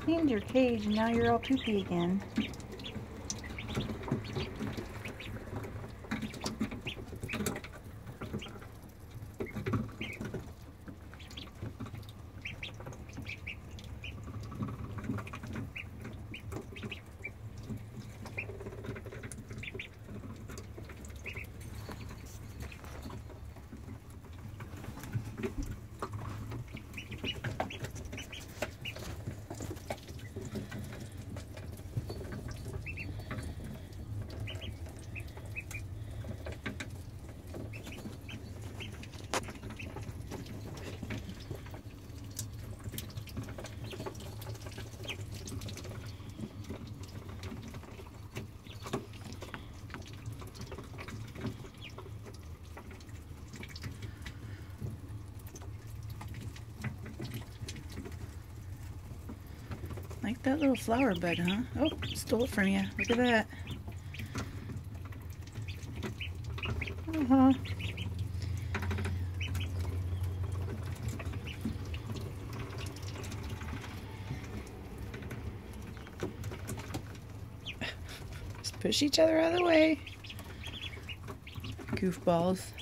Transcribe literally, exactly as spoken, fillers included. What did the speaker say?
cleaned your cage and now you're all poopy again. Like that little flower bed, huh? Oh, stole it from you. Look at that. Uh-huh. Just push each other out of the way. Goofballs.